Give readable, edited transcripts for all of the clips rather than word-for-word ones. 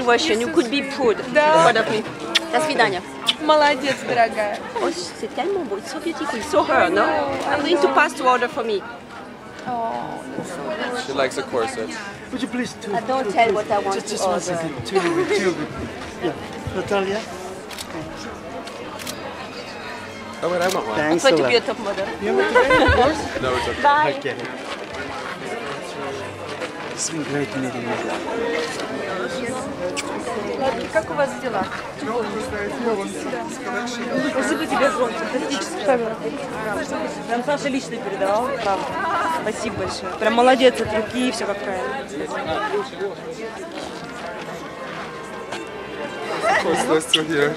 question. You could be proud of me. До свидания. Молодец, дорогая. Oh, c'est tellement beau. It's so beautiful. It's so her, no? I'm going to pass to order for me. Oh, She likes a corset. Would you please two? Don't tell what I want to Just 1 order. second. Two. Yeah. Natalia. Oh wait, I want one. Thanks Try a to be a lot. top model. You want to get yours? No, it's okay. Bye. I get it. It's been great meeting you. как у вас дела? Спасибо тебе, Зон, фантастический камера. Прям Саша лично передавал, правда. Спасибо большое. Прям молодец от руки, все как правильно. Nice to hear.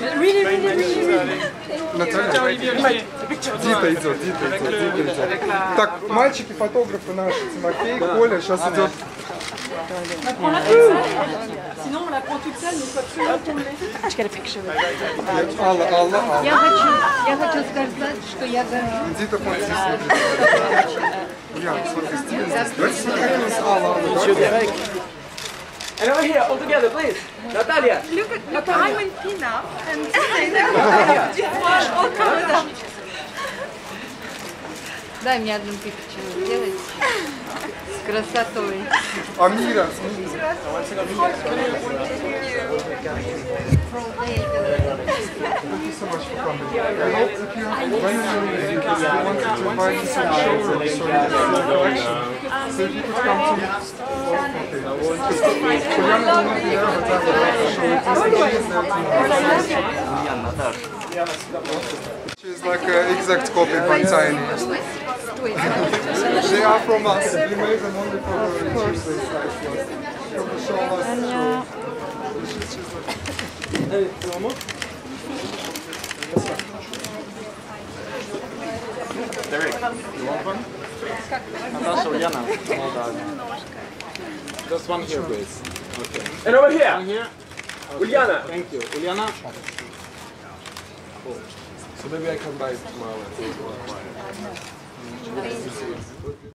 Наталья, Дита идет. Так, мальчики, фотографы наши, Тимофей, Коля, сейчас идет. Sinon, on la prend toute seule, mais il faut absolument tourner. Je got a picture with her. Алла. Я хочу сказать, что я горжусь. Дита ходит здесь. Я, смотри, Стивен здесь. Давайте сфотографируем с Аллой. And over here, all together, please. Natalia. Look, I'm in pin-up and they all come with us. Дай мне одну пикчу сделать с красотой. Амира. Thank you so much for coming. I hope if you have when you wanted to invite us to the showroom, so you have the collection. So if you could come to Juliana will not be there, but I will have to show it. She's like an exact copy from Tiny. They are from us. We made them only for her in Tuesday's site. Come to show us. Derek, you want one? Natasha, Uliana. Hold on. Just one here, please. Okay. And over here. One here. Uliana. Thank you. Uliana. Cool. So maybe I come by tomorrow and see what's